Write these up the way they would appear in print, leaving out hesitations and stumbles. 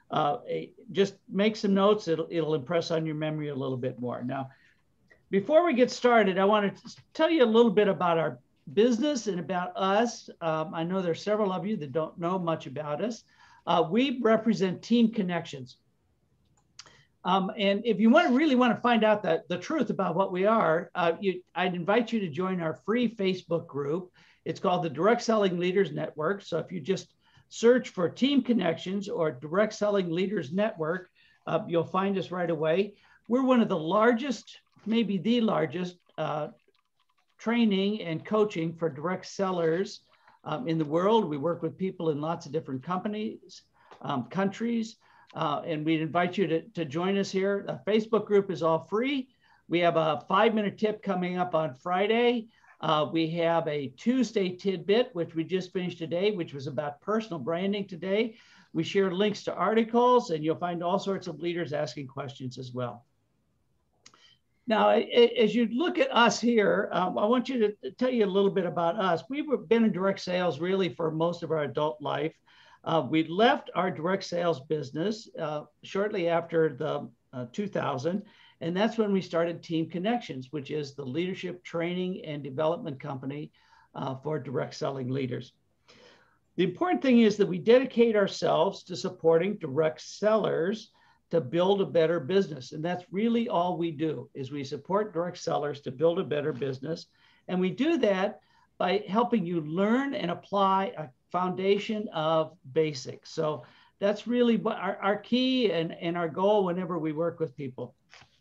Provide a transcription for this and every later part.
just make some notes. It'll impress on your memory a little bit more. Now, before we get started, I want to tell you a little bit about our business and about us. I know there's several of you that don't know much about us. We represent Team Connections. And if you really want to find out the truth about what we are, I'd invite you to join our free Facebook group. It's called the Direct Selling Leaders Network. So if you just search for Team Connections or Direct Selling Leaders Network, you'll find us right away. We're one of the largest, maybe the largest training and coaching for direct sellers in the world. We work with people in lots of different countries, and we'd invite you to join us here. The Facebook group is all free. We have a 5-minute tip coming up on Friday. We have a Tuesday tidbit, which we just finished today, which was about personal branding today. We share links to articles, and you'll find all sorts of leaders asking questions as well. Now, as you look at us here, I want you to tell you a little bit about us. We've been in direct sales really for most of our adult life. We left our direct sales business shortly after the 2000, and that's when we started Team Connections, which is the leadership training and development company for direct selling leaders. The important thing is that we dedicate ourselves to supporting direct sellers to build a better business. And that's really all we do, is we support direct sellers to build a better business. And we do that by helping you learn and apply a foundation of basics. So that's really what our key and our goal whenever we work with people.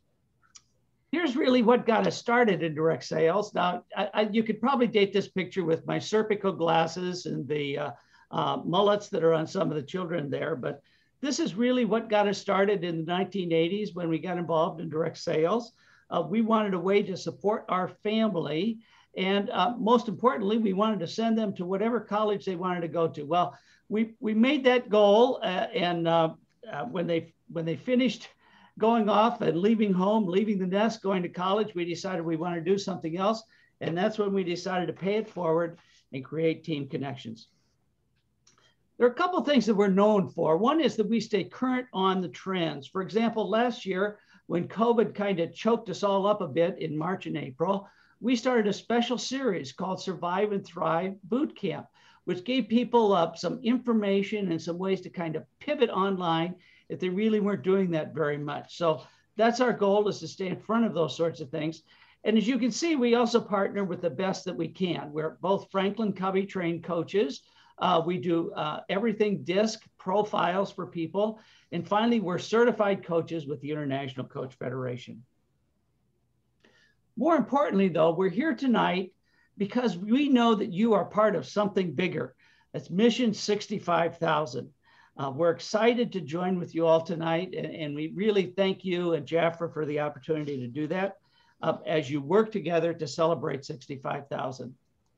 Here's really what got us started in direct sales. Now, you could probably date this picture with my Serpico glasses and the mullets that are on some of the children there, but this is really what got us started in the 1980s when we got involved in direct sales. We wanted a way to support our family. And most importantly, we wanted to send them to whatever college they wanted to go to. Well, we made that goal. And when they finished going off and leaving home, leaving the nest, going to college, we decided we wanted to do something else. And that's when we decided to pay it forward and create Team Connections. There are a couple of things that we're known for. One is that we stay current on the trends. For example, last year, when COVID kind of choked us all up a bit in March and April, we started a special series called Survive and Thrive Boot Camp, which gave people some information and some ways to kind of pivot online if they really weren't doing that very much. So that's our goal, is to stay in front of those sorts of things. And as you can see, we also partner with the best that we can. We're both Franklin Covey trained coaches. We do everything DISC profiles for people. And finally, we're certified coaches with the International Coach Federation. More importantly, though, we're here tonight because we know that you are part of something bigger. That's Mission 65,000. We're excited to join with you all tonight. And we really thank you and Jafra for the opportunity to do that as you work together to celebrate 65,000.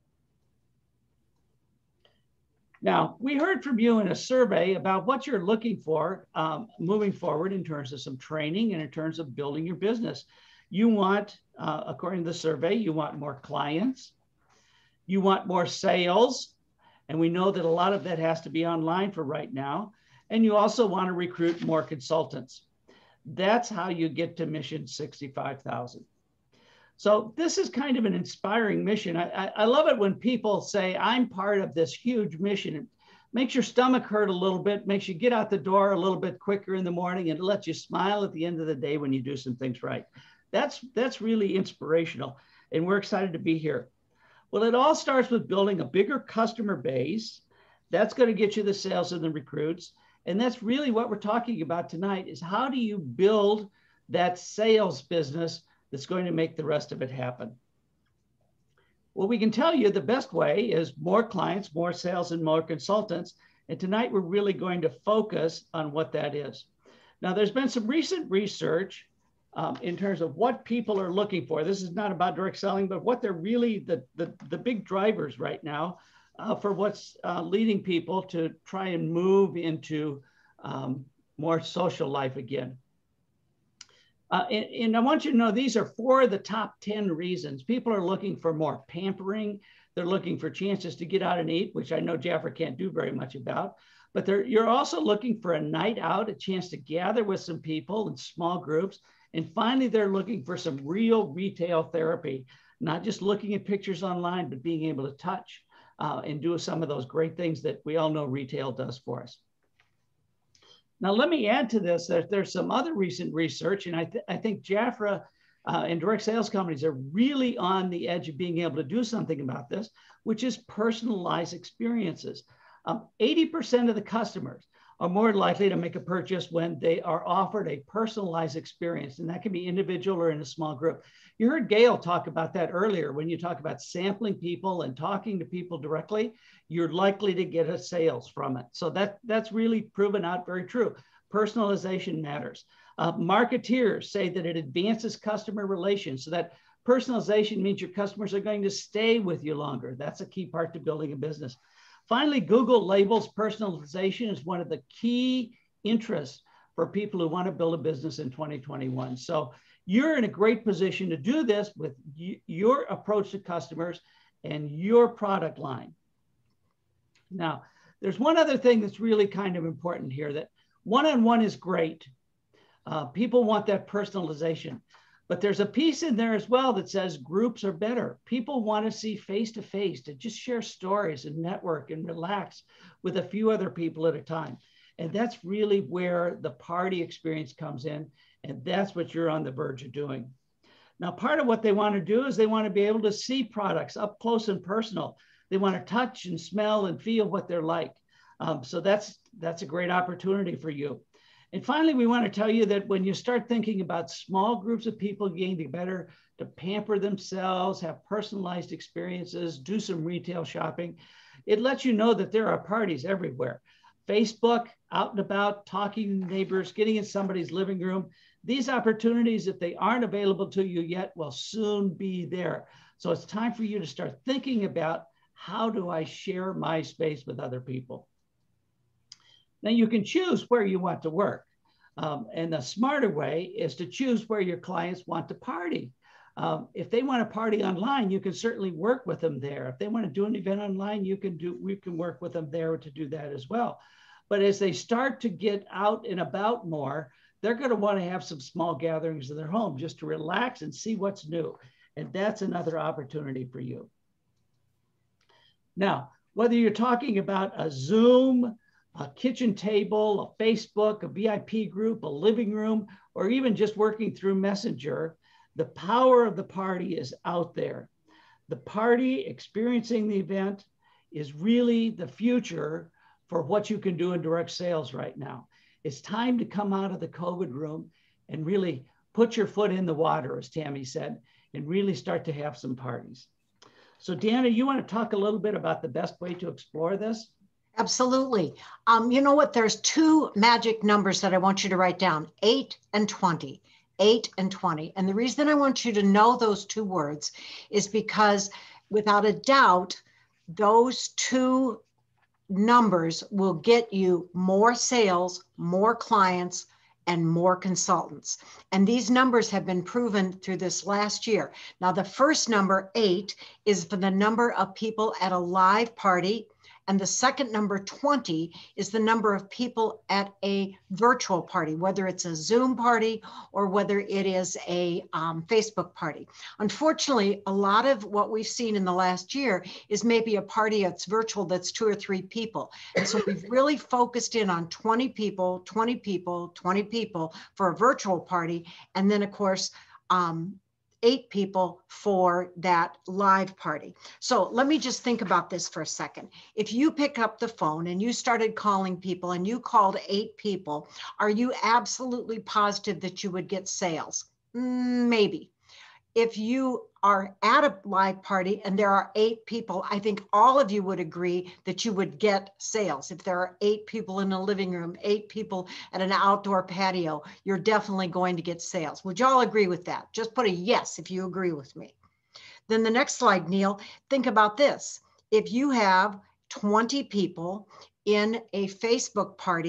Now, we heard from you in a survey about what you're looking for moving forward in terms of some training and in terms of building your business. You want, according to the survey, you want more clients, you want more sales, and we know that a lot of that has to be online for right now, and you also want to recruit more consultants. That's how you get to Mission 65,000. So this is kind of an inspiring mission. I love it when people say, I'm part of this huge mission. It makes your stomach hurt a little bit, makes you get out the door a little bit quicker in the morning, and it lets you smile at the end of the day when you do some things right. That's really inspirational, and we're excited to be here. Well, it all starts with building a bigger customer base. That's going to get you the sales and the recruits. And that's really what we're talking about tonight, is how do you build that sales business that's going to make the rest of it happen? Well, we can tell you the best way is more clients, more sales, and more consultants. And tonight we're really going to focus on what that is. Now, there's been some recent research in terms of what people are looking for. This is not about direct selling, but what they're really the big drivers right now for what's leading people to try and move into more social life again. And I want you to know these are 4 of the top 10 reasons. People are looking for more pampering. They're looking for chances to get out and eat, which I know Jafra can't do very much about. But you're also looking for a night out, a chance to gather with some people in small groups. And finally, they're looking for some real retail therapy, not just looking at pictures online, but being able to touch and do some of those great things that we all know retail does for us. Now, let me add to this that there's some other recent research, and I think Jafra and direct sales companies are really on the edge of being able to do something about this, which is personalized experiences. 80% of the customers are more likely to make a purchase when they are offered a personalized experience, and that can be individual or in a small group. You heard Gail talk about that earlier. When you talk about sampling people and talking to people directly, you're likely to get a sales from it. So that's really proven out very true. Personalization matters. Marketeers say that it advances customer relations, so that personalization means your customers are going to stay with you longer. That's a key part to building a business. Finally, Google labels personalization as one of the key interests for people who want to build a business in 2021. So you're in a great position to do this with your approach to customers and your product line. Now, there's one other thing that's really kind of important here, that one-on-one is great. People want that personalization. But there's a piece in there as well that says groups are better. People want to see face-to-face, to just share stories and network and relax with a few other people at a time. And that's really where the party experience comes in. And that's what you're on the verge of doing. Now, part of what they want to do is they want to be able to see products up close and personal. They want to touch and smell and feel what they're like. So that's a great opportunity for you. And finally, we want to tell you that when you start thinking about small groups of people getting together to pamper themselves, have personalized experiences, do some retail shopping, it lets you know that there are parties everywhere. Facebook, out and about, talking to neighbors, getting in somebody's living room. These opportunities, if they aren't available to you yet, will soon be there. So it's time for you to start thinking about, how do I share my space with other people? Now, you can choose where you want to work. And the smarter way is to choose where your clients want to party. If they want to party online, you can certainly work with them there. If they want to do an event online, we can work with them there to do that as well. But as they start to get out and about more, they're going to want to have some small gatherings in their home just to relax and see what's new. And that's another opportunity for you. Now, whether you're talking about a Zoom, a kitchen table, a Facebook, a VIP group, a living room, or even just working through Messenger, the power of the party is out there. The party, experiencing the event, is really the future for what you can do in direct sales right now. It's time to come out of the COVID room and really put your foot in the water, as Tammy said, and really start to have some parties. So Deanna, you want to talk a little bit about the best way to explore this? Absolutely. You know what? There's two magic numbers that I want you to write down, 8 and 20. 8 and 20. And the reason I want you to know those two words is because without a doubt, those two numbers will get you more sales, more clients, and more consultants. And these numbers have been proven through this last year. Now, the first number, 8, is for the number of people at a live party. And the second number, 20, is the number of people at a virtual party, whether it's a Zoom party or whether it is a Facebook party. Unfortunately, a lot of what we've seen in the last year is maybe a party that's virtual that's 2 or 3 people. And so we've really focused in on 20 people, 20 people, 20 people for a virtual party. And then, of course, 8 people for that live party. So let me just think about this for a second. If you pick up the phone and you started calling people and you called 8 people, are you absolutely positive that you would get sales? Maybe. If you are at a live party and there are 8 people, I think all of you would agree that you would get sales. If there are 8 people in a living room, 8 people at an outdoor patio, you're definitely going to get sales. Would you all agree with that? Just put a yes if you agree with me. Then the next slide, Neil, think about this. If you have 20 people in a Facebook party,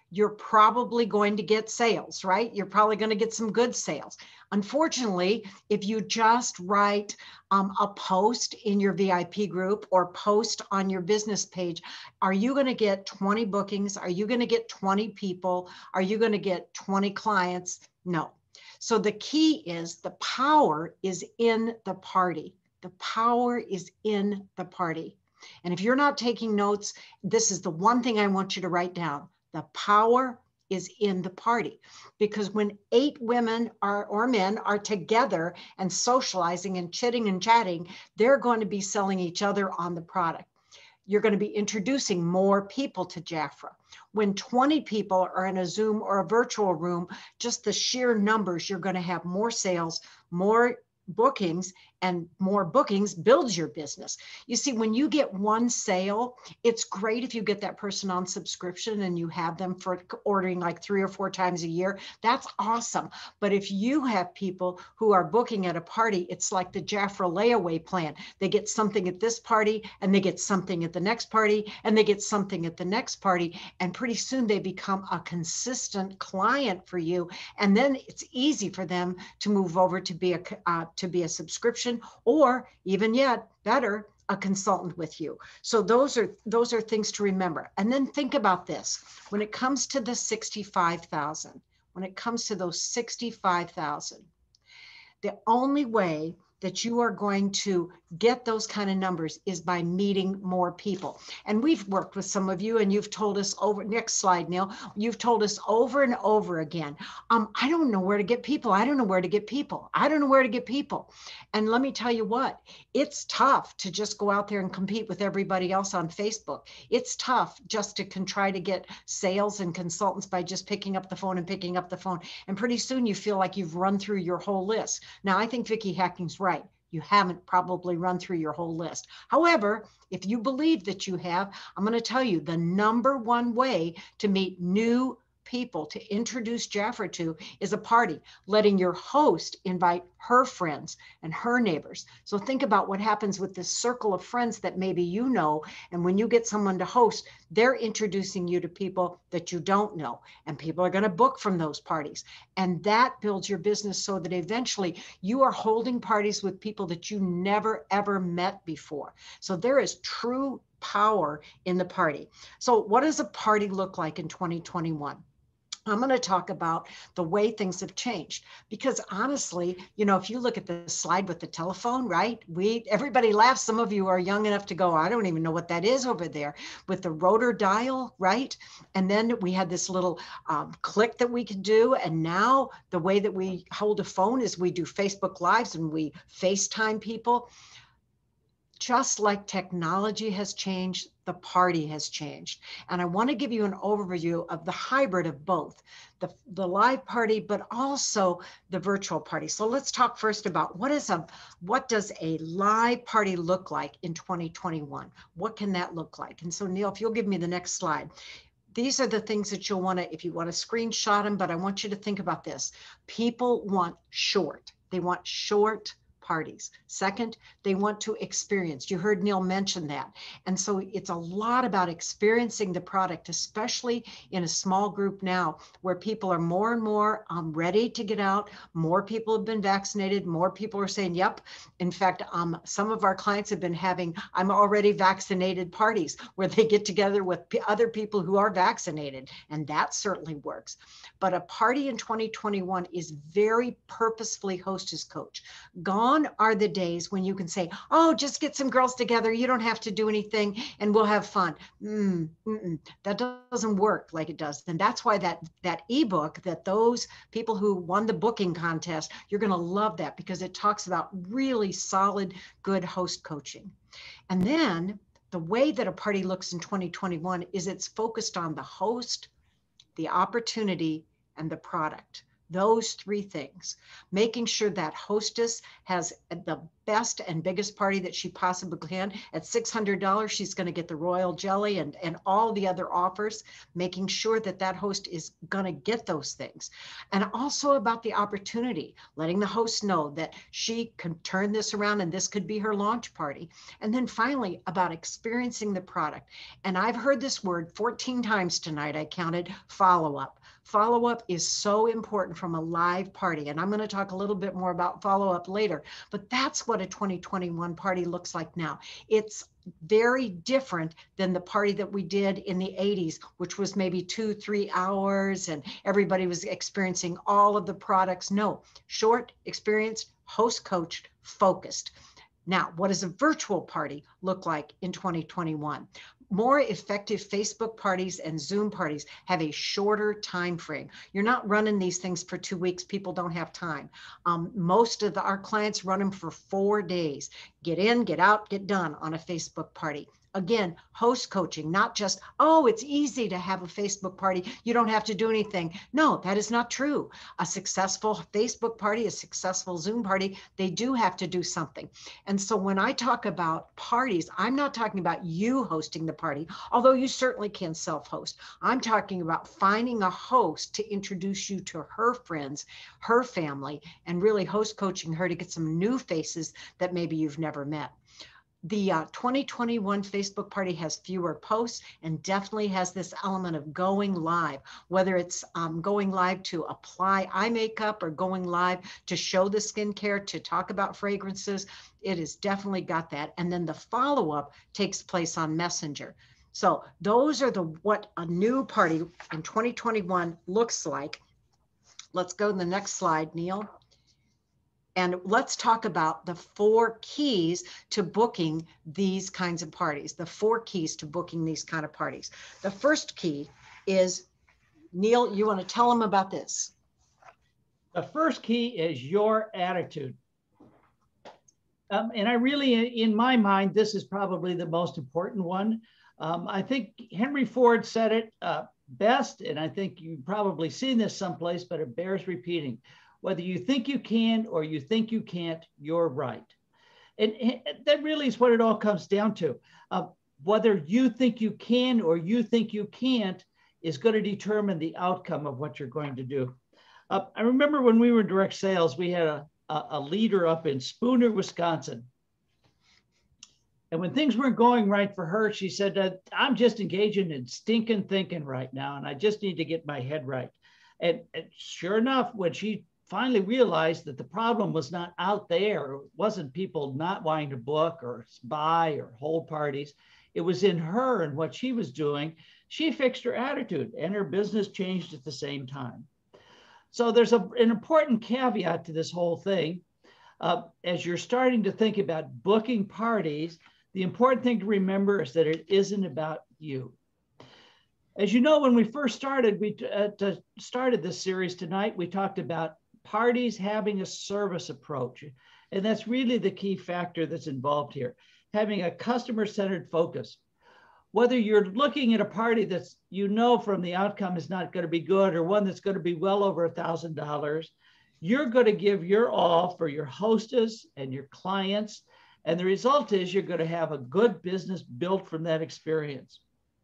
you're probably going to get sales, right? You're probably going to get some good sales. Unfortunately, if you just write a post in your VIP group or post on your business page, are you going to get 20 bookings? Are you going to get 20 people? Are you going to get 20 clients? No. So the key is the power is in the party. The power is in the party. And if you're not taking notes, this is the one thing I want you to write down. The power is in the party, because when 8 women or men are together and socializing and chitting and chatting, they're going to be selling each other on the product. You're going to be introducing more people to Jafra. When 20 people are in a Zoom or a virtual room, just the sheer numbers, you're going to have more sales, more bookings, and more bookings builds your business. You see, when you get one sale, it's great if you get that person on subscription and you have them for ordering like 3 or 4 times a year. That's awesome. But if you have people who are booking at a party, it's like the Jafra layaway plan. They get something at this party and they get something at the next party and they get something at the next party. And pretty soon they become a consistent client for you. And then it's easy for them to move over to be a subscription, or even yet better, a consultant with you. So those are things to remember. And then think about this. When it comes to the 65,000, when it comes to those 65,000, the only way that you are going to get those kind of numbers is by meeting more people. And we've worked with some of you and you've told us over, next slide, Neil, you've told us over and over again, I don't know where to get people. I don't know where to get people. I don't know where to get people. And let me tell you what, it's tough to just go out there and compete with everybody else on Facebook. It's tough just to try to get sales and consultants by just picking up the phone and picking up the phone. And pretty soon you feel like you've run through your whole list. Now, I think Vicki Hacking's right. You haven't probably run through your whole list. However, if you believe that you have, I'm going to tell you the number one way to meet new people to introduce Jafra to is a party, letting your host invite her friends and her neighbors. So think about what happens with this circle of friends that maybe you know, and when you get someone to host, they're introducing you to people that you don't know, and people are going to book from those parties. And that builds your business so that eventually you are holding parties with people that you never ever met before. So there is true power in the party. So what does a party look like in 2021? I'm going to talk about the way things have changed, because honestly, you know, if you look at the slide with the telephone, right, everybody laughs. Some of you are young enough to go, I don't even know what that is over there, with the rotor dial, right? And then we had this little click that we could do. And now the way that we hold a phone is we do Facebook Lives and we FaceTime people. Just like technology has changed, the party has changed. And I want to give you an overview of the hybrid of both, the live party, but also the virtual party. So let's talk first about what does a live party look like in 2021? What can that look like? And so Neil, if you'll give me the next slide. These are the things that you'll want to, if you want to screenshot them, but I want you to think about this. People want short. They want short parties. Second, they want to experience. You heard Neil mention that. And so it's a lot about experiencing the product, especially in a small group now where people are more and more ready to get out. More people have been vaccinated. More people are saying, yep. In fact, some of our clients have been having, I'm already vaccinated parties where they get together with other people who are vaccinated. And that certainly works. But a party in 2021 is very purposefully host as coach. Gone are the days when you can say, oh, just get some girls together. You don't have to do anything and we'll have fun. That doesn't work like it does. And that's why that ebook, that those people who won the booking contest, you're going to love that because it talks about really solid, good host coaching. And then the way that a party looks in 2021 is it's focused on the host, the opportunity, and the product. Those three things, making sure that hostess has the best and biggest party that she possibly can. At $600, she's going to get the royal jelly and all the other offers, making sure that that host is going to get those things. And also about the opportunity, letting the host know that she can turn this around and this could be her launch party. And then finally, about experiencing the product. And I've heard this word 14 times tonight, I counted, follow-up. Follow-up is so important from a live party. And I'm going to talk a little bit more about follow-up later, but that's what a 2021 party looks like now. It's very different than the party that we did in the 80s, which was maybe 2-3 hours and everybody was experiencing all of the products. No, short, experienced, host coached, focused. Now, what does a virtual party look like in 2021? More effective Facebook parties and Zoom parties have a shorter time frame. You're not running these things for 2 weeks. People don't have time. Most of our clients run them for 4 days. Get in, get out, get done on a Facebook party. Again, host coaching, not just, oh, it's easy to have a Facebook party. You don't have to do anything. No, that is not true. A successful Facebook party, a successful Zoom party, they do have to do something. And so when I talk about parties, I'm not talking about you hosting the party, although you certainly can self-host. I'm talking about finding a host to introduce you to her friends, her family, and really host coaching her to get some new faces that maybe you've never met. The 2021 Facebook party has fewer posts and definitely has this element of going live, whether it's going live to apply eye makeup or going live to show the skincare, to talk about fragrances. It has definitely got that. And then the follow-up takes place on Messenger. So those are what a new party in 2021 looks like. Let's go to the next slide, Neil. And let's talk about the 4 keys to booking these kinds of parties, the 4 keys to booking these kind of parties. The first key is, Neil, you want to tell them about this? The first key is your attitude. And I really, in my mind, this is probably the most important one. I think Henry Ford said it best, and I think you've probably seen this someplace, but it bears repeating. Whether you think you can or you think you can't, you're right. And that really is what it all comes down to. Whether you think you can or you think you can't is going to determine the outcome of what you're going to do. I remember when we were in direct sales, we had a leader up in Spooner, Wisconsin. And when things weren't going right for her, she said, I'm just engaging in stinking thinking right now, and I just need to get my head right. And sure enough, when she finally realized that the problem was not out there, it wasn't people not wanting to book or buy or hold parties, it was in her and what she was doing. She fixed her attitude and her business changed at the same time. So there's an important caveat to this whole thing. As you're starting to think about booking parties, the important thing to remember is that it isn't about you. As you know, when we first started, we started this series tonight, we talked about parties having a service approach. And that's really the key factor that's involved here, having a customer-centered focus. Whether you're looking at a party that's, you know, from the outcome is not going to be good, or one that's going to be well over $1,000, you're going to give your all for your hostess and your clients. And the result is you're going to have a good business built from that experience.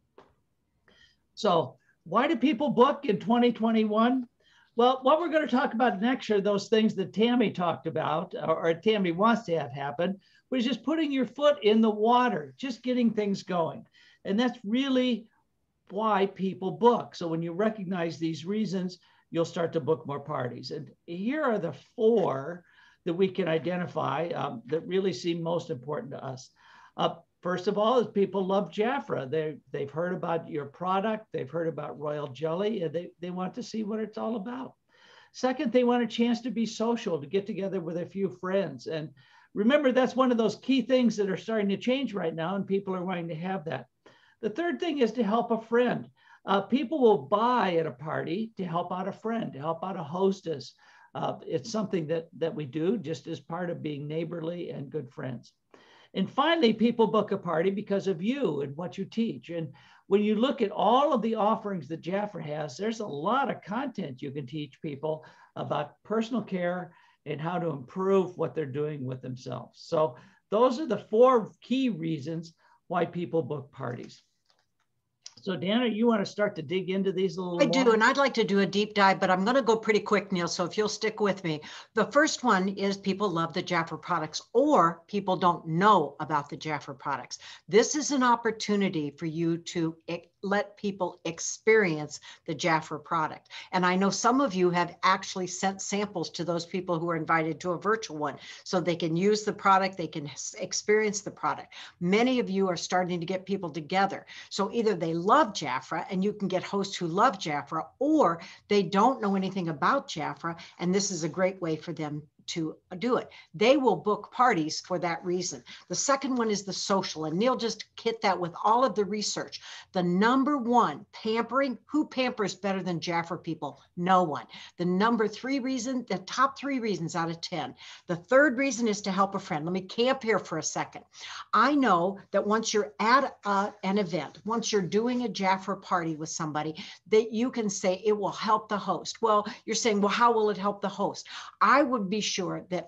So why do people book in 2021? Well, what we're going to talk about next are those things that Tammy talked about, or Tammy wants to have happen, which is just putting your foot in the water, just getting things going. And that's really why people book. So when you recognize these reasons, you'll start to book more parties. And here are the 4 that we can identify that really seem most important to us. First of all, is people love Jafra. They've heard about your product, they've heard about Royal Jelly, and they want to see what it's all about. Second, they want a chance to be social, to get together with a few friends. And remember, that's one of those key things that are starting to change right now, and people are wanting to have that. The third thing is to help a friend. People will buy at a party to help out a friend, to help out a hostess. It's something that we do just as part of being neighborly and good friends. And finally, people book a party because of you and what you teach. And when you look at all of the offerings that Jafra has, there's a lot of content you can teach people about personal care and how to improve what they're doing with themselves. So those are the 4 key reasons why people book parties. So Dana, you want to start to dig into these a little more? I do, and I'd like to do a deep dive, but I'm going to go pretty quick, Neil, so if you'll stick with me. The first one is people love the Jafra products, or people don't know about the Jafra products. This is an opportunity for you to let people experience the Jafra product. And I know some of you have actually sent samples to those people who are invited to a virtual one, so they can use the product, they can experience the product. Many of you are starting to get people together. So either they love Jafra and you can get hosts who love Jafra, or they don't know anything about Jafra, and this is a great way for them to do it. They will book parties for that reason. The second one is the social, and Neil just hit that with all of the research. The number one, pampering. Who pampers better than Jafra people? No one. The number 3 reason, the top 3 reasons out of 10. The third reason is to help a friend. Let me camp here for a second. I know that once you're at an event, once you're doing a Jafra party with somebody, that you can say it will help the host. Well, you're saying, well, how will it help the host? I would be sure that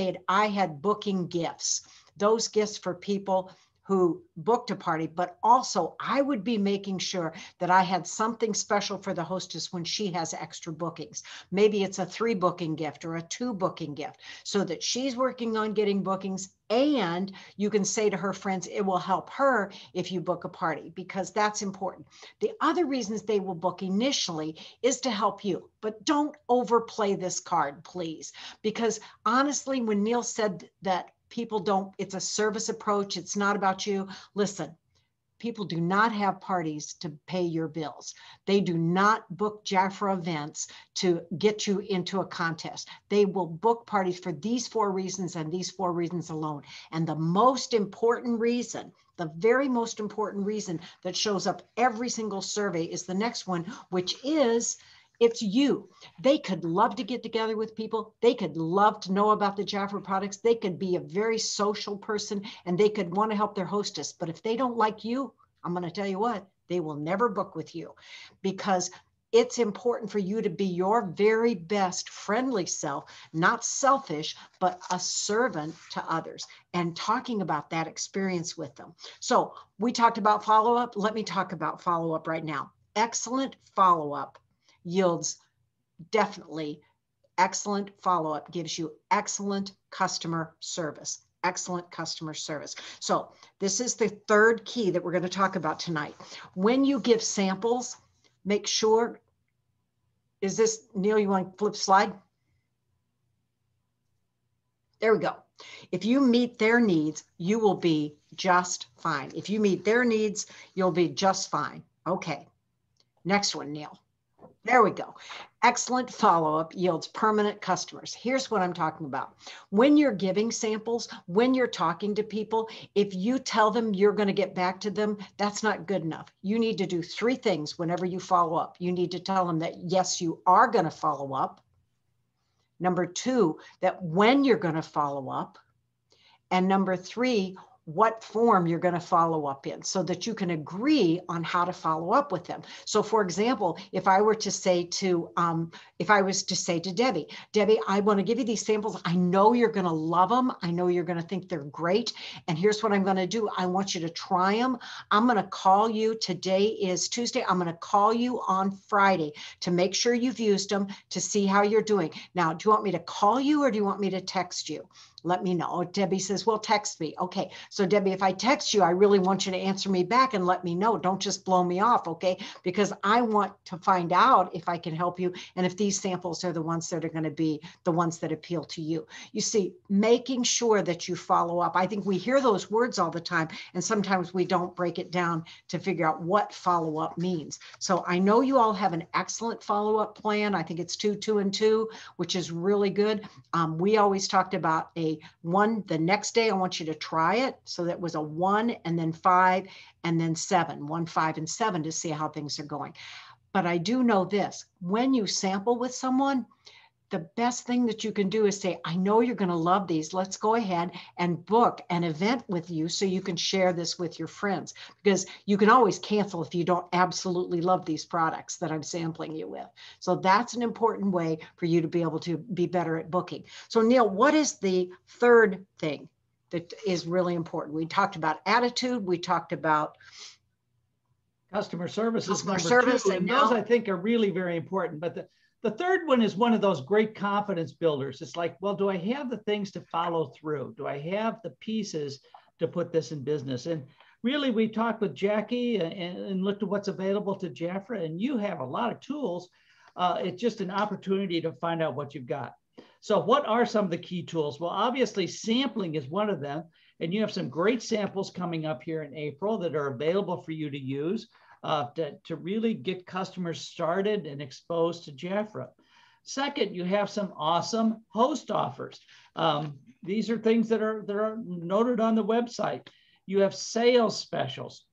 I had booking gifts, those gifts for people who booked a party, but also I would be making sure that I had something special for the hostess when she has extra bookings. Maybe it's a 3 booking gift or a 2 booking gift, so that she's working on getting bookings, and you can say to her friends, it will help her if you book a party, because that's important. The other reasons they will book initially is to help you, but don't overplay this card, please. Because honestly, when Neil said that people don't, it's a service approach, it's not about you. Listen, people do not have parties to pay your bills. They do not book Jafra events to get you into a contest. They will book parties for these 4 reasons and these 4 reasons alone. And the most important reason, the very most important reason that shows up every single survey is the next one, which is it's you. They could love to get together with people. They could love to know about the Jafra products. They could be a very social person, and they could want to help their hostess. But if they don't like you, I'm going to tell you what, they will never book with you, because it's important for you to be your very best friendly self, not selfish, but a servant to others, and talking about that experience with them. So we talked about follow-up. Let me talk about follow-up right now. Excellent follow-up yields definitely excellent follow-up, gives you excellent customer service. Excellent customer service. So this is the 3rd key that we're going to talk about tonight. When you give samples, make sure, is this, Neil, you want to flip slide? There we go. If you meet their needs, you will be just fine. If you meet their needs, you'll be just fine. Okay. Next one, Neil. There we go. Excellent follow-up yields permanent customers. Here's what I'm talking about. When you're giving samples, when you're talking to people, if you tell them you're going to get back to them, that's not good enough. You need to do 3 things whenever you follow up. You need to tell them that, yes, you are going to follow up. Number 2, that when you're going to follow up. And number 3, what form you're going to follow up in, so that you can agree on how to follow up with them. So for example, if I was to say to Debbie, I want to give you these samples. I know you're going to love them. I know you're going to think they're great. And here's what I'm going to do. I want you to try them. I'm going to call you. Today is Tuesday. I'm going to call you on Friday to make sure you've used them, to see how you're doing. Now, do you want me to call you or do you want me to text you? Let me know. Debbie says, well, text me. Okay. So Debbie, if I text you, I really want you to answer me back and let me know. Don't just blow me off. Okay. Because I want to find out if I can help you, and if these samples are the ones that are going to be the ones that appeal to you. You see, making sure that you follow up. I think we hear those words all the time, and sometimes we don't break it down to figure out what follow up means. So I know you all have an excellent follow-up plan. I think it's 2, 2, and 2, which is really good. We always talked about a 1 the next day. I want you to try it. So that was a 1 and then 5 and then 7, 1, 5, and 7 to see how things are going. But I do know this, when you sample with someone, the best thing that you can do is say, I know you're going to love these. Let's go ahead and book an event with you so you can share this with your friends, because you can always cancel if you don't absolutely love these products that I'm sampling you with. So that's an important way for you to be able to be better at booking. So Neil, what is the third thing that is really important? We talked about attitude. We talked about customer service is customer number service, two. And now, those I think are really very important. But the third one is one of those great confidence builders. It's like, well, do I have the things to follow through? Do I have the pieces to put this in business? And really, we talked with Jackie and looked at what's available to Jafra, and you have a lot of tools. It's just an opportunity to find out what you've got. So what are some of the key tools? Well, obviously, sampling is one of them. And you have some great samples coming up here in April that are available for you to use to really get customers started and exposed to Jafra. Second, you have some awesome host offers. These are things that are noted on the website. You have sales specials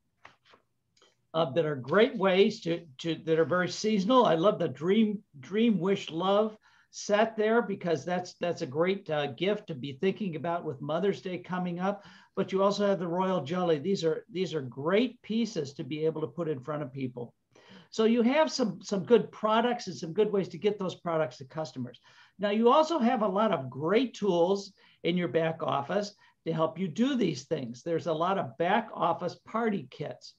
that are great ways that are very seasonal. I love the Dream Wish Love set there, because that's a great gift to be thinking about with Mother's Day coming up. But you also have the Royal Jelly. These are great pieces to be able to put in front of people. So you have some good products and some good ways to get those products to customers. Now you also have a lot of great tools in your back office to help you do these things. There's a lot of back office party kits.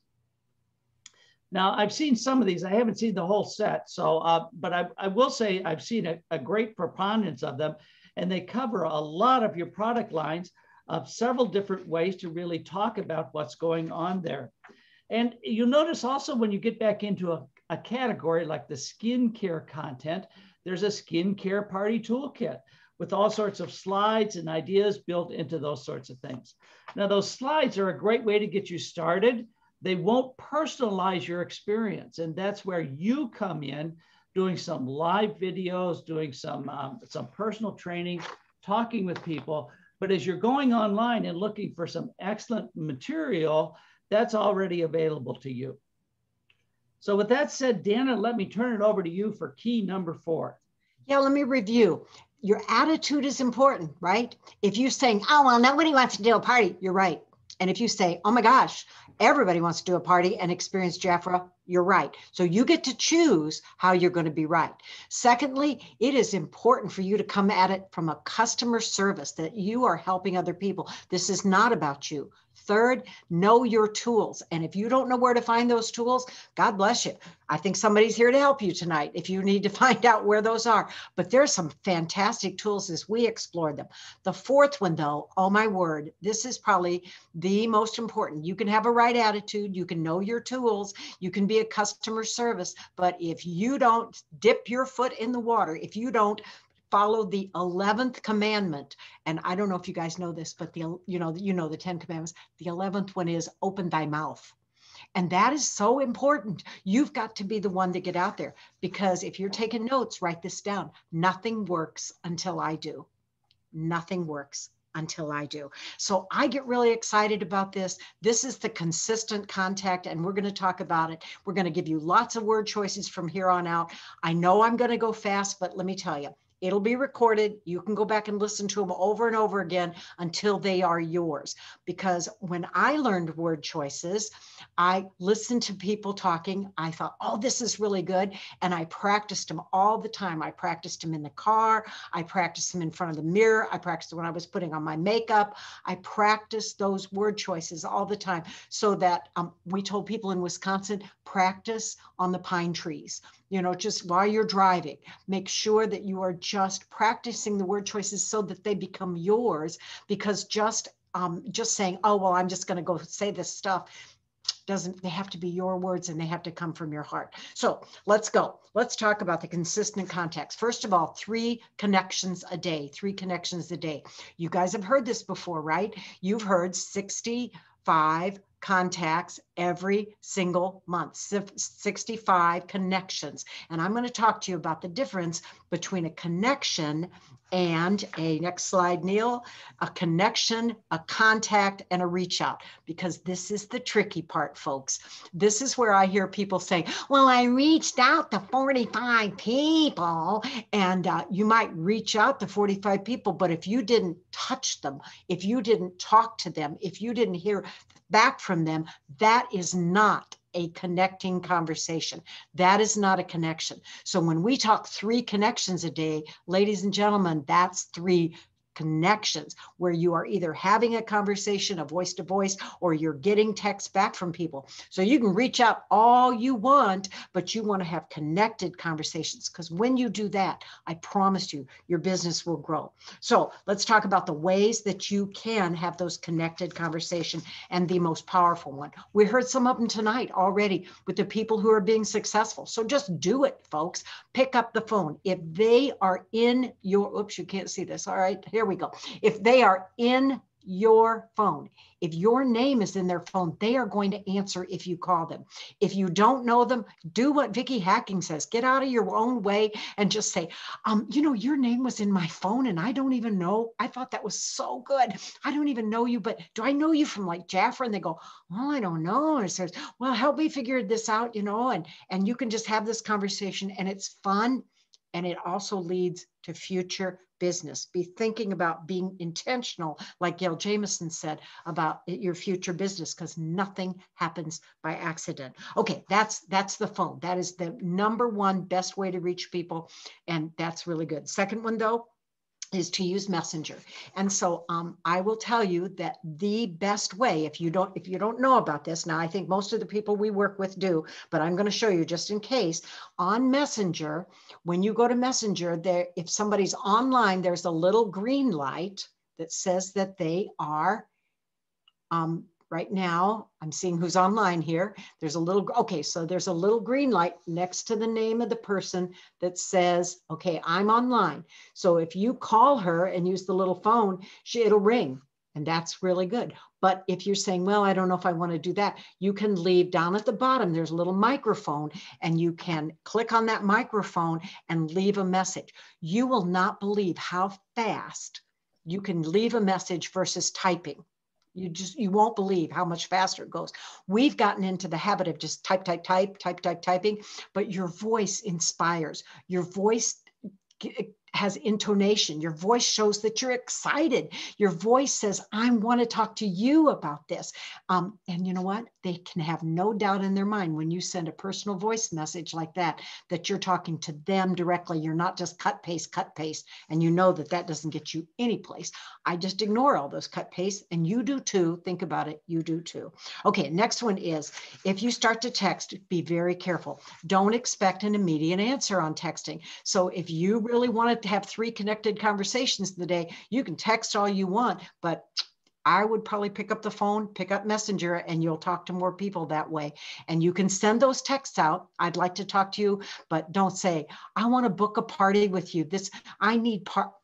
Now, I've seen some of these. I haven't seen the whole set. So, but I will say I've seen a great preponderance of them, and they cover a lot of your product lines of several different ways to really talk about what's going on there. And you'll notice also when you get back into a category like the skincare content, there's a skincare party toolkit with all sorts of slides and ideas built into those sorts of things. Now, those slides are a great way to get you started. They won't personalize your experience. And that's where you come in, doing some live videos, doing some personal training, talking with people. But as you're going online and looking for some excellent material, that's already available to you. So with that said, Dana, let me turn it over to you for key number 4. Yeah, let me review. Your attitude is important, right? If you're saying, oh, well, nobody wants to do a party, you're right. And if you say, oh my gosh, everybody wants to do a party and experience Jafra, you're right. So you get to choose how you're going to be right. Secondly, it is important for you to come at it from a customer service, that you are helping other people. This is not about you. Third, know your tools. And if you don't know where to find those tools, God bless you. I think somebody's here to help you tonight if you need to find out where those are. But there's some fantastic tools as we explore them. The fourth one, though, oh my word, this is probably the most important. You can have a right attitude. You can know your tools. You can be a customer service. But if you don't dip your foot in the water, if you don't follow the 11th commandment, and I don't know if you guys know this, but the 10 commandments, the 11th one is open thy mouth. And that is so important. You've got to be the one to get out there, because if you're taking notes, write this down. Nothing works until I do. Nothing works until I do. So I get really excited about this. This is the consistent contact, and we're going to talk about it. We're going to give you lots of word choices from here on out. I know I'm going to go fast, but let me tell you, it'll be recorded. You can go back and listen to them over and over again until they are yours. Because when I learned word choices, I listened to people talking. I thought, oh, this is really good. And I practiced them all the time. I practiced them in the car. I practiced them in front of the mirror. I practiced when I was putting on my makeup. I practiced those word choices all the time, so that we told people in Wisconsin, practice on the pine trees. Just while you're driving, make sure that you are just practicing the word choices so that they become yours, because just saying, oh, well, I'm just going to go say this stuff, they have to be your words, and they have to come from your heart. So let's go. Let's talk about the consistent contacts. First of all, 3 connections a day, 3 connections a day. You guys have heard this before, right? You've heard 65 contacts every single month, 65 connections. And I'm going to talk to you about the difference between a connection and next slide, Neil, a connection, a contact, and a reach out, because this is the tricky part, folks. This is where I hear people say, well, I reached out to 45 people, and you might reach out to 45 people, but if you didn't touch them, if you didn't talk to them, if you didn't hear back from them, that is not a connecting conversation. That is not a connection. So when we talk 3 connections a day, ladies and gentlemen, that's 3 connections where you are either having a conversation, a voice to voice, or you're getting texts back from people. So you can reach out all you want, but you want to have connected conversations, because when you do that, I promise you, your business will grow. So let's talk about the ways that you can have those connected conversations, and the most powerful one. We heard some of them tonight already with the people who are being successful. So just do it, folks. Pick up the phone. If they are in your, oops, you can't see this. All right, here we go. If they are in your phone, if your name is in their phone, they are going to answer if you call them. If you don't know them, do what Vicki Hacking says. Get out of your own way and just say, you know, your name was in my phone and I don't even know. I thought that was so good. I don't even know you, but do I know you from like Jafra? And they go, well, I don't know. And it says, well, help me figure this out, you know, and you can just have this conversation, and it's fun. And it also leads to future business. Be thinking about being intentional, like Gail Jamieson said, about your future business, because nothing happens by accident. Okay, that's the phone. That is the #1 best way to reach people. And that's really good. Second one, though, is to use Messenger. And so I will tell you that the best way, if you don't know about this, now I think most of the people we work with do, but I'm going to show you just in case. On Messenger, when you go to Messenger, there, if somebody's online, there's a little green light that says that they are right now, I'm seeing who's online here. There's a little, okay, so there's a little green light next to the name of the person that says, okay, I'm online. So if you call her and use the little phone, it'll ring, and that's really good. But if you're saying, well, I don't know if I want to do that, you can leave down at the bottom, there's a little microphone, and you can click on that microphone and leave a message. You will not believe how fast you can leave a message versus typing. You won't believe how much faster it goes. We've gotten into the habit of just typing, but your voice inspires. Your voice has intonation. Your voice shows that you're excited. Your voice says, I want to talk to you about this. And you know what? They can have no doubt in their mind when you send a personal voice message like that, that you're talking to them directly. You're not just cut, paste, and you know that doesn't get you any place. I just ignore all those cut, paste, and you do too. Think about it. You do too. Okay, next one is, if you start to text, be very careful. Don't expect an immediate answer on texting. So if you really want to have 3 connected conversations in the day, you can text all you want, but I would probably pick up the phone, pick up Messenger, and you'll talk to more people that way. And you can send those texts out. I'd like to talk to you, but don't say, I want to book a party with you. I need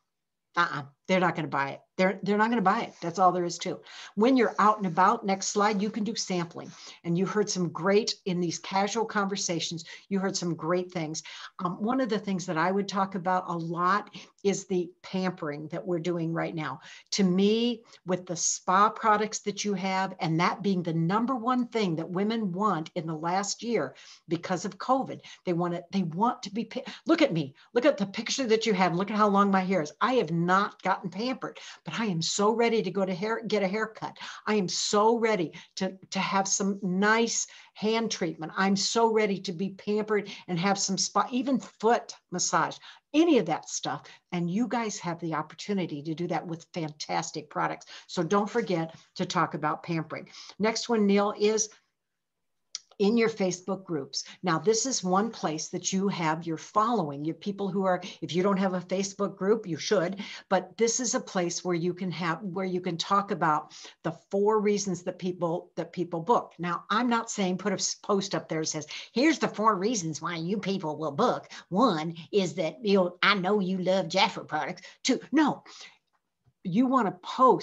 they're not going to buy it. They're not going to buy it. That's all there is to it. When you're out and about, next slide, you can do sampling. And you heard some great, in these casual conversations, you heard some great things. One of the things that I would talk about a lot is the pampering that we're doing right now. To me, with the spa products that you have, and that being the #1 thing that women want in the last year because of COVID, they want to be, look at me, look at the picture that you have, look at how long my hair is. I have not gotten pampered, but I am so ready to go to get a haircut. I am so ready to have some nice hand treatment. I'm so ready to be pampered and have some spa, even foot massage, any of that stuff. And you guys have the opportunity to do that with fantastic products. So don't forget to talk about pampering. Next one, Neil, is in your Facebook groups. Now, this is one place that you have your following, your people who are, if you don't have a Facebook group, you should, but this is a place where you can talk about the 4 reasons that people book. Now, I'm not saying put a post up there that says, here's the 4 reasons why you people will book. 1 is that, I know you love Jafra products. 2, no, you want to post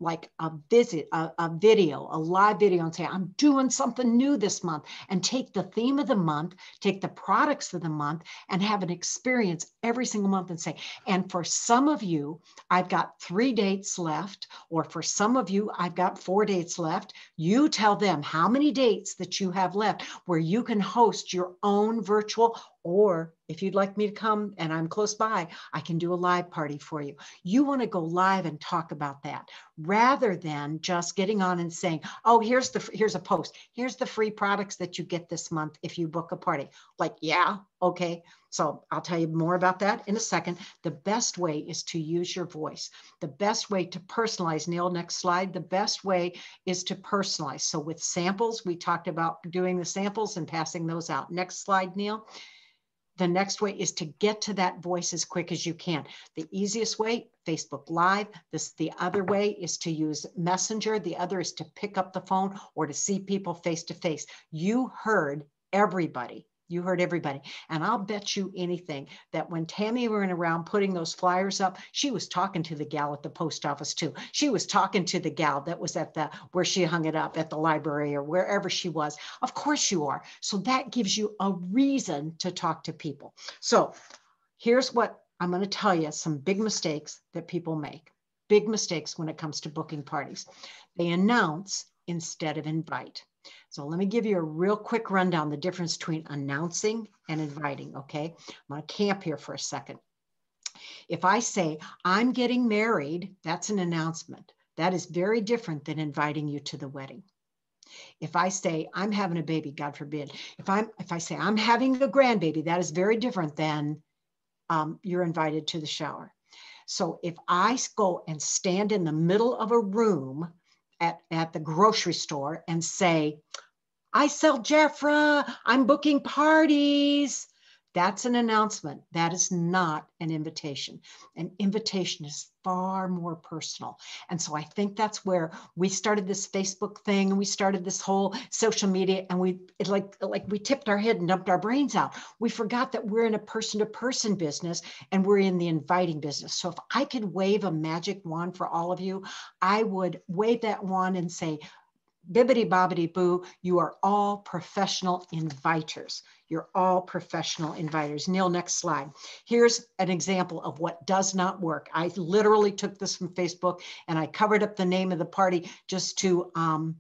like a visit, a video, a live video, and say, I'm doing something new this month, and take the theme of the month, take the products of the month, and have an experience every single month and say, and for some of you, I've got 3 dates left, or for some of you, I've got 4 dates left. You tell them how many dates that you have left where you can host your own virtual, or if you'd like me to come and I'm close by, I can do a live party for you. You want to go live and talk about that rather than just getting on and saying, oh, here's a post. Here's the free products that you get this month if you book a party. Like, yeah, okay. So I'll tell you more about that in a second. The best way is to use your voice. The best way to personalize, Neil, next slide. The best way is to personalize. So with samples, we talked about doing the samples and passing those out. Next slide, Neil. The next way is to get to that voice as quick as you can. The easiest way, Facebook Live. The other way is to use Messenger. The other is to pick up the phone or to see people face to face. You heard everybody. You heard everybody. And I'll bet you anything that when Tammy went around putting those flyers up, she was talking to the gal at the post office too. She was talking to the gal that was at where she hung it up at the library or wherever she was. Of course you are. So that gives you a reason to talk to people. So here's what I'm going to tell you, some big mistakes that people make. Big mistakes when it comes to booking parties. They announce instead of invite. So let me give you a real quick rundown, the difference between announcing and inviting, okay? I'm going to camp here for a second. If I say, I'm getting married, that's an announcement. That is very different than inviting you to the wedding. If I say, I'm having a baby, God forbid. If I say, I'm having a grandbaby, that is very different than you're invited to the shower. So if I go and stand in the middle of a room at the grocery store and say, I sell Jafra, I'm booking parties. That's an announcement. That is not an invitation. An invitation is far more personal. And so I think that's where we started this Facebook thing and we started this whole social media, and we tipped our head and dumped our brains out. We forgot that we're in a person-to-person business and we're in the inviting business. So if I could wave a magic wand for all of you, I would wave that wand and say, bibbidi bobbidi boo, you are all professional inviters. You're all professional inviters. Neil, next slide. Here's an example of what does not work. I literally took this from Facebook and I covered up the name of the party just to,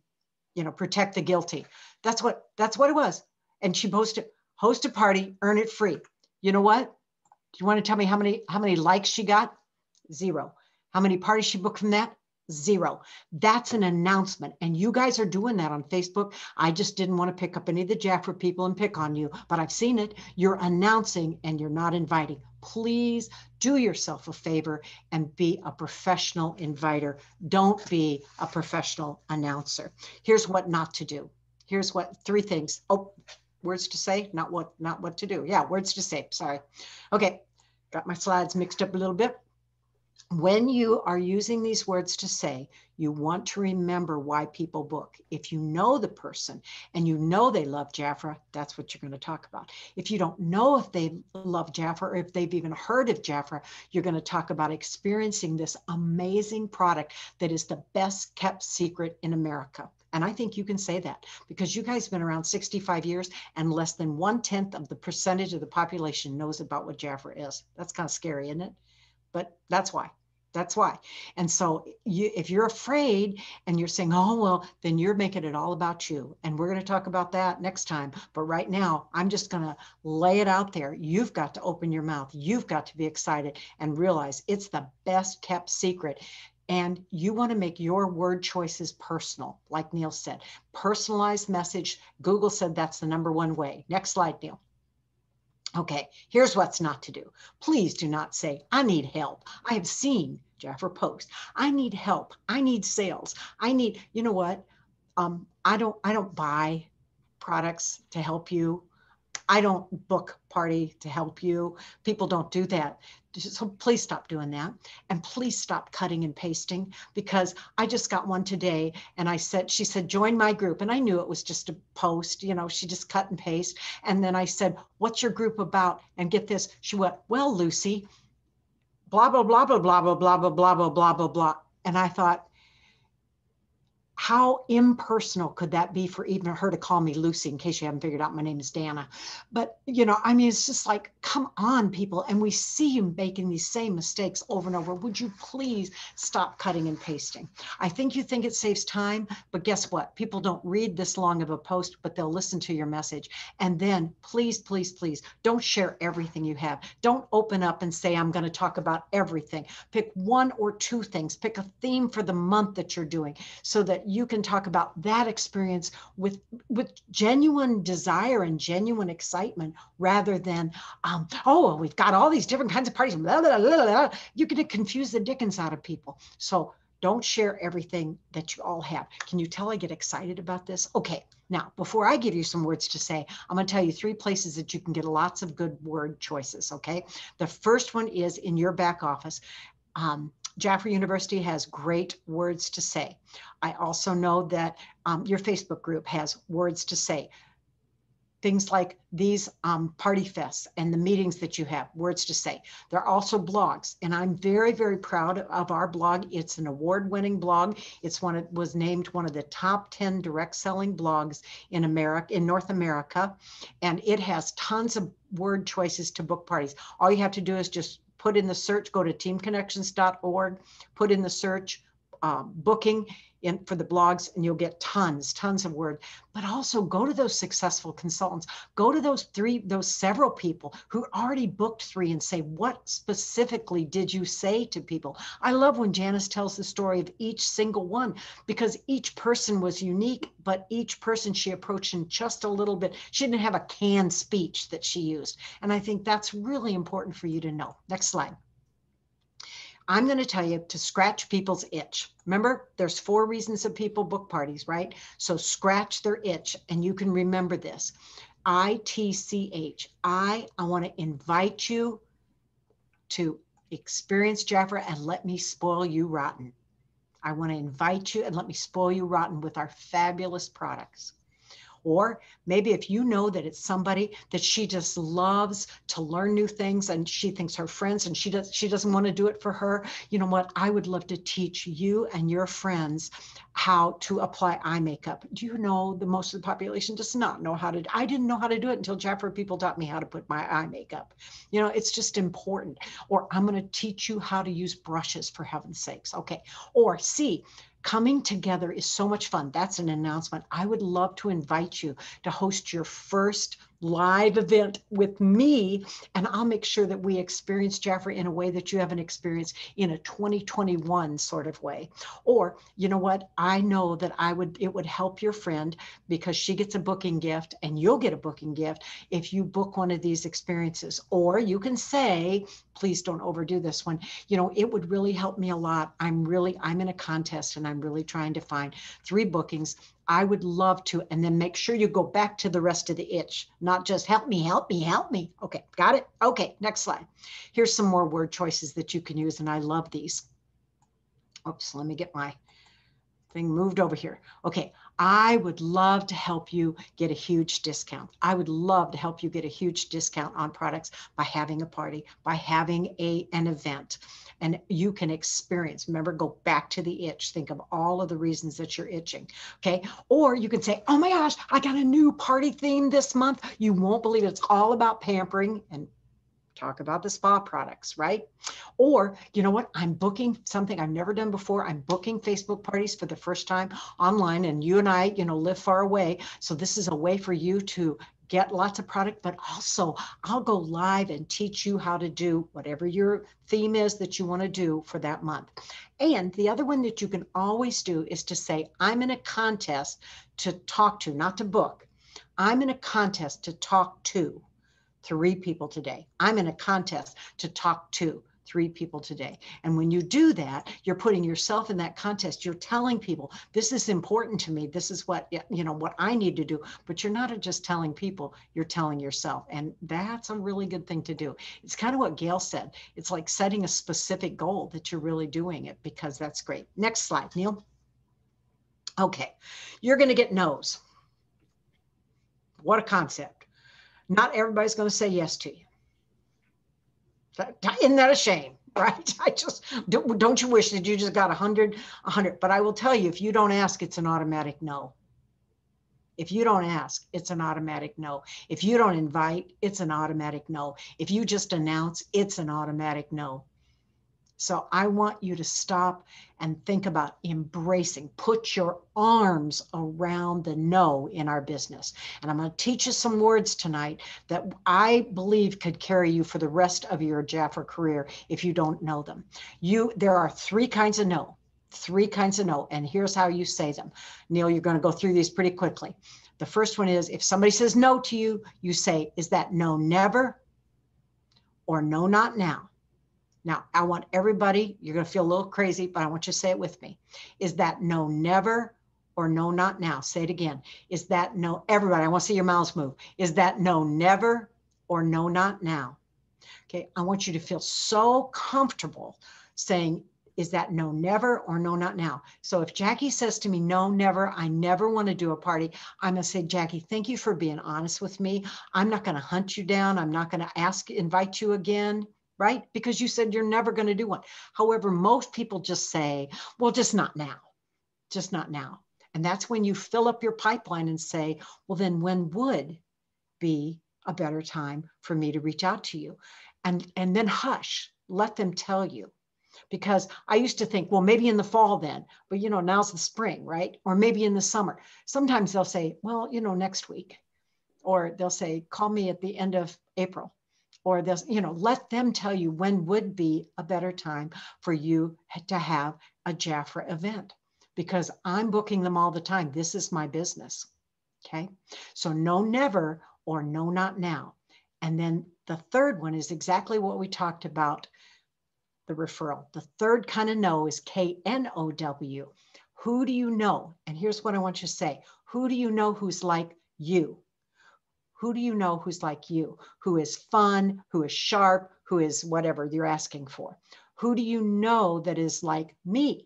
protect the guilty. That's what it was. And she posted, host a party, earn it free. You know what? Do you want to tell me how many likes she got? 0. How many parties she booked from that? 0. That's an announcement. And you guys are doing that on Facebook. I just didn't want to pick up any of the Jafra people and pick on you, but I've seen it. You're announcing and you're not inviting. Please do yourself a favor and be a professional inviter. Don't be a professional announcer. Here's what not to do. Here's what 3 things. Oh, words to say, not what to do. Yeah, words to say. Sorry. Okay. Got my slides mixed up a little bit. When you are using these words to say, you want to remember why people book. If you know the person and you know they love Jafra, that's what you're going to talk about. If you don't know if they love Jafra or if they've even heard of Jafra, you're going to talk about experiencing this amazing product that is the best kept secret in America. And I think you can say that because you guys have been around 65 years and less than 1/10 of the percentage of the population knows about what Jafra is. That's kind of scary, isn't it? But that's why. That's why. And so if you're afraid and you're saying, oh, well, then you're making it all about you. And we're going to talk about that next time. But right now, I'm just going to lay it out there. You've got to open your mouth. You've got to be excited and realize it's the best kept secret. And you want to make your word choices personal, like Neil said. Personalized message. Google said that's the #1 way. Next slide, Neil. Okay, here's what's not to do. Please do not say, I need help. I have seen Jafra post. I need help. I need sales. I need, you know what? I don't buy products to help you. I don't book party to help you. People don't do that. So please stop doing that. And please stop cutting and pasting, because I just got one today and she said, join my group. And I knew it was just a post, she just cut and paste. And then I said, what's your group about? And get this, she went, well, Lucy, blah, blah, blah, blah, blah, blah, blah, blah, blah, blah, blah, blah, blah. And I thought, How impersonal could that be for even her to call me Lucy, in case you haven't figured out my name is Dana. But, you know, I mean, it's just like, come on, people. And we see you making these same mistakes over and over. Would you please stop cutting and pasting? I think you think it saves time, but guess what? People don't read this long of a post, but they'll listen to your message. And then please, please, please don't share everything you have. Don't open up and say, I'm going to talk about everything. Pick one or two things. Pick a theme for the month that you're doing so that you can talk about that experience with genuine desire and genuine excitement, rather than, oh, we've got all these different kinds of parties. Blah, blah, blah, blah. You're going to confuse the dickens out of people. So don't share everything that you all have. Can you tell I get excited about this? Okay, now, before I give you some words to say, I'm going to tell you 3 places that you can get lots of good word choices, okay? The first one is in your back office. Jaffrey University has great words to say. I also know that your Facebook group has words to say. Things like these party fests and the meetings that you have, words to say. There are also blogs, and I'm very, very proud of our blog. It's an award-winning blog. It was named one of the top 10 direct selling blogs in America, in North America, and it has tons of word choices to book parties. All you have to do is just put in the search, go to teamconnections.org, put in the search booking in for the blogs, and you'll get tons of word. But also go to those successful consultants, go to those several people who already booked 3 and say, what specifically did you say to people? I love when Janice tells the story of each single one, because each person was unique, but each person she approached in just a little bit. She didn't have a canned speech that she used. And I think that's really important for you to know. Next slide. I'm going to tell you to scratch people's itch. Remember, there's 4 reasons that people book parties, right? So scratch their itch, and you can remember this. ITCH. I want to invite you to experience Jaffrey and let me spoil you rotten. I want to invite you and let me spoil you rotten with our fabulous products. Or maybe if you know that it's somebody that she just loves to learn new things, and she thinks her friends, and she doesn't want to do it for her. You know what? I would love to teach you and your friends how to apply eye makeup. Do you know the most of the population does not know how to? I didn't know how to do it until Jaffrey people taught me how to put my eye makeup. You know, it's just important. Or I'm going to teach you how to use brushes, for heaven's sakes. Okay. Or C, coming together is so much fun. That's an announcement. I would love to invite you to host your first live event with me, and I'll make sure that we experience Jaffrey in a way that you haven't experienced in a 2021 sort of way. Or, you know what? I know that it would help your friend, because she gets a booking gift and you'll get a booking gift if you book one of these experiences. Or you can say, please don't overdo this one. You know, it would really help me a lot. I'm in a contest, and I'm really trying to find 3 bookings. I would love to. And then make sure you go back to the rest of the itch, not just help me, help me, help me. Okay, got it? Okay, next slide. Here's some more word choices that you can use, and I love these. Oops, let me get my thing moved over here. Okay, I would love to help you get a huge discount. I would love to help you get a huge discount on products by having a party, by having an event. And you can experience, remember, go back to the itch. Think of all of the reasons that you're itching, okay? Or you can say, oh my gosh, I got a new party theme this month. You won't believe it. It's all about pampering, and talk about the spa products, right? Or, you know what? I'm booking something I've never done before. I'm booking Facebook parties for the first time online, and you and I, you know, live far away. So this is a way for you to get lots of product, but also I'll go live and teach you how to do whatever your theme is that you want to do for that month. And the other one that you can always do is to say, I'm in a contest to talk to, not to book. I'm in a contest to talk to 3 people today. I'm in a contest to talk to 3 people today. And when you do that, you're putting yourself in that contest. You're telling people, this is important to me. This is what, you know, what I need to do. But you're not just telling people, you're telling yourself. And that's a really good thing to do. It's kind of what Gail said. It's like setting a specific goal that you're really doing it, because that's great. Next slide, Neil. Okay, you're going to get no's. What a concept. Not everybody's going to say yes to you. Isn't that a shame? right? I just, don't you wish that you just got 100? But I will tell you, if you don't ask, it's an automatic no. If you don't ask, it's an automatic no. If you don't invite, it's an automatic no. If you just announce, it's an automatic no. So I want you to stop and think about embracing, put your arms around the no in our business. And I'm going to teach you some words tonight that I believe could carry you for the rest of your Jafra career if you don't know them. There are three kinds of no. Three kinds of no, and here's how you say them. Neil, you're going to go through these pretty quickly. The first one is, if somebody says no to you, you say, is that no never or no not now? Now, I want everybody, you're going to feel a little crazy, but I want you to say it with me. Is that no never or no not now? Say it again. Is that no, everybody, I want to see your mouths move. Is that no never or no not now? Okay, I want you to feel so comfortable saying, is that no never or no not now? So if Jackie says to me, no never, I never want to do a party, I'm going to say, Jackie, thank you for being honest with me. I'm not going to hunt you down. I'm not going to invite you again, right? Because you said you're never going to do one. However, most people just say, well, just not now, just not now. And that's when you fill up your pipeline and say, well, then when would be a better time for me to reach out to you? And then hush, let them tell you. Because I used to think, well, maybe in the fall then, but now's the spring, right? Or maybe in the summer. Sometimes they'll say, well, next week, or they'll say, call me at the end of April, or they'll, let them tell you when would be a better time for you to have a Jafra event, because I'm booking them all the time. This is my business. Okay. So no, never, or no, not now. And then the third one is exactly what we talked about, the referral. The third kind of no is KNOW. Who do you know? And here's what I want you to say. Who do you know who's like you? Who do you know who's like you? Who is fun, who is sharp, who is whatever you're asking for? Who do you know that is like me?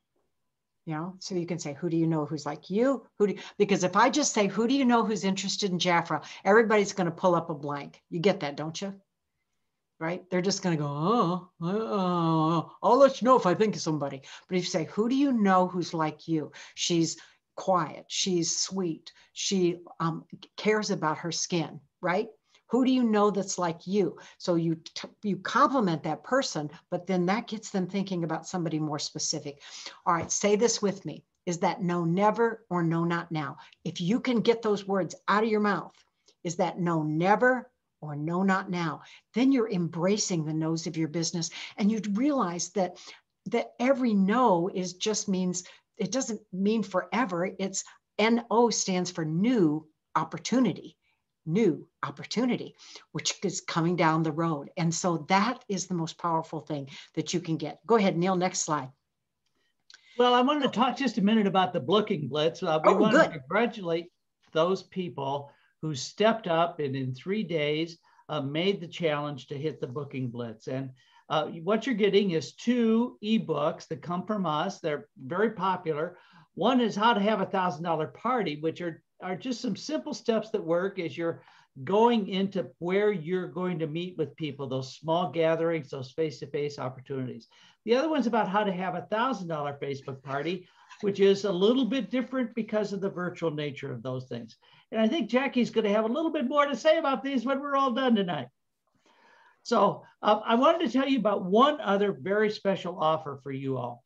So you can say, who do you know who's like you? Because if I just say, who do you know who's interested in Jafra? Everybody's going to pull up a blank. You get that, don't you? Right? They're just going to go, I'll let you know if I think of somebody. But if you say, who do you know who's like you? She's quiet. She's sweet. She cares about her skin, right? Who do you know that's like you? So you compliment that person, but then that gets them thinking about somebody more specific. All right, say this with me. Is that no, never, or no, not now? If you can get those words out of your mouth, is that no, never, or no, not now? Then you're embracing the no's of your business, and you'd realize that every no means, it doesn't mean forever. It's NO stands for new opportunity, which is coming down the road. And so that is the most powerful thing that you can get. Go ahead, Neil, next slide. Well, I wanted to talk just a minute about the Booking Blitz. We want to congratulate those people who stepped up and in 3 days made the challenge to hit the Booking Blitz. And what you're getting is 2 ebooks that come from us. They're very popular. One is how to have $1,000 party, which are just some simple steps that work as you're going into where you're going to meet with people, those small gatherings, those face-to-face opportunities. The other one's about how to have $1,000 Facebook party, which is a little bit different because of the virtual nature of those things. And I think Jackie's going to have a little bit more to say about these when we're all done tonight. So I wanted to tell you about one other very special offer for you all,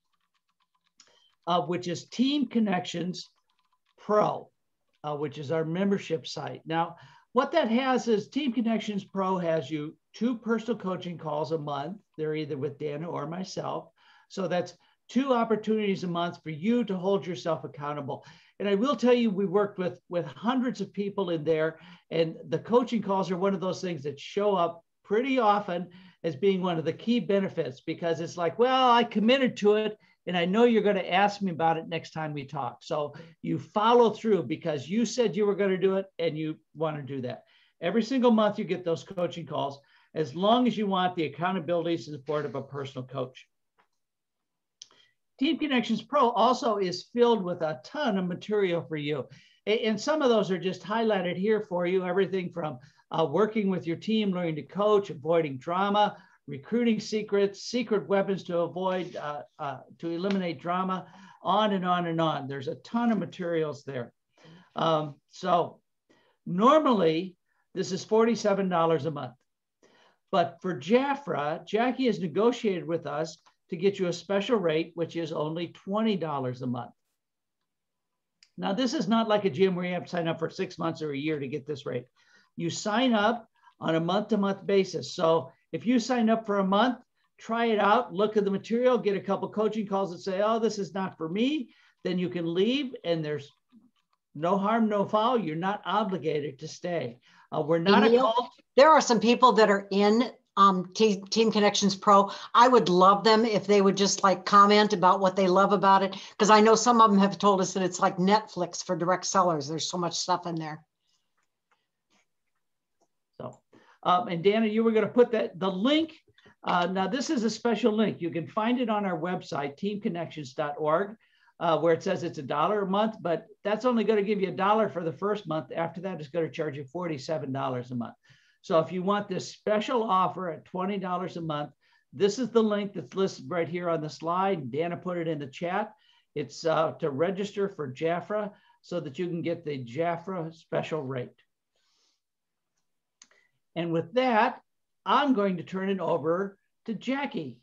which is Team Connections Pro, which is our membership site. Now, what that has is Team Connections Pro has you 2 personal coaching calls a month. They're either with Dana or myself. So that's 2 opportunities a month for you to hold yourself accountable. And I will tell you, we worked with hundreds of people in there, and the coaching calls are one of those things that show up pretty often as being one of the key benefits, because it's like, well, I committed to it, and I know you're going to ask me about it next time we talk. So you follow through because you said you were going to do it and you want to do that. Every single month you get those coaching calls, as long as you want the accountability and support of a personal coach. Team Connections Pro also is filled with a ton of material for you. And some of those are just highlighted here for you. Everything from working with your team, learning to coach, avoiding drama, recruiting secrets, secret weapons to avoid, to eliminate drama, on and on and on. There's a ton of materials there. So normally this is $47 a month. But for Jafra, Jackie has negotiated with us to get you a special rate, which is only $20 a month. Now, this is not like a gym where you have to sign up for 6 months or a year to get this rate. You sign up on a month-to-month basis. So if you sign up for a month, try it out, look at the material, get a couple coaching calls and say, oh, this is not for me, then you can leave and there's no harm, no foul. You're not obligated to stay. We're not a cult. There are some people that are in Team Connections Pro. I would love them if they would just like comment about what they love about it. Because I know some of them have told us that it's like Netflix for direct sellers. There's so much stuff in there. So, and Dana, you were going to put the link. Now this is a special link. You can find it on our website, teamconnections.org. Where it says it's $1 a month, but that's only going to give you $1 for the first month. After that, it's going to charge you $47 a month. So if you want this special offer at $20 a month, this is the link that's listed right here on the slide. Dana put it in the chat. It's to register for Jafra so that you can get the Jafra special rate. And with that, I'm going to turn it over to Jackie.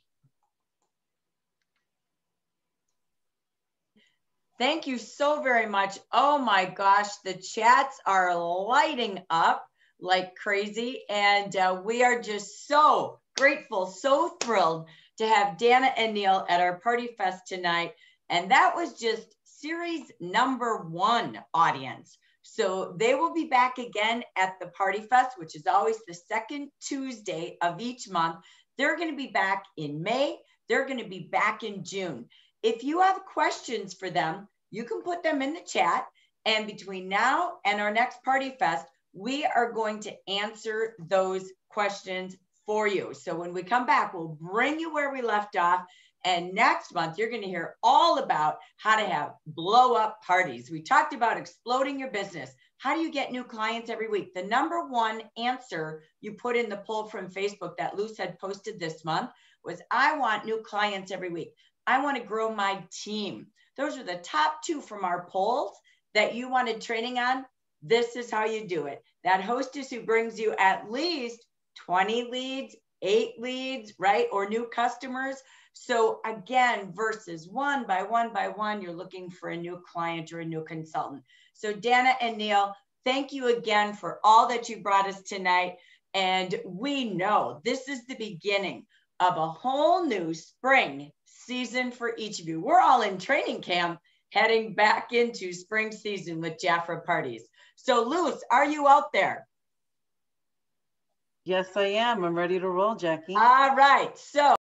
Thank you so very much. Oh my gosh, the chats are lighting up like crazy. And we are just so grateful, so thrilled to have Dana and Neil at our Party Fest tonight. And that was just series number 1, audience. So they will be back again at the Party Fest, which is always the second Tuesday of each month. They're going to be back in May. They're going to be back in June. If you have questions for them, you can put them in the chat. And between now and our next Party Fest, we are going to answer those questions for you. So when we come back, we'll bring you where we left off. And next month, you're going to hear all about how to have blow up parties. We talked about exploding your business. How do you get new clients every week? The number 1 answer you put in the poll from Facebook that Luce had posted this month was, I want new clients every week. I want to grow my team. Those are the top 2 from our polls that you wanted training on. This is how you do it. That hostess who brings you at least 20 leads, 8 leads, right? Or new customers. So again, versus one by one, you're looking for a new client or a new consultant. So Dana and Neil, thank you again for all that you brought us tonight. And we know this is the beginning of a whole new spring season for each of you. We're all in training camp heading back into spring season with Jafra parties. So Luce, are you out there? Yes, I am. I'm ready to roll, Jackie. All right. So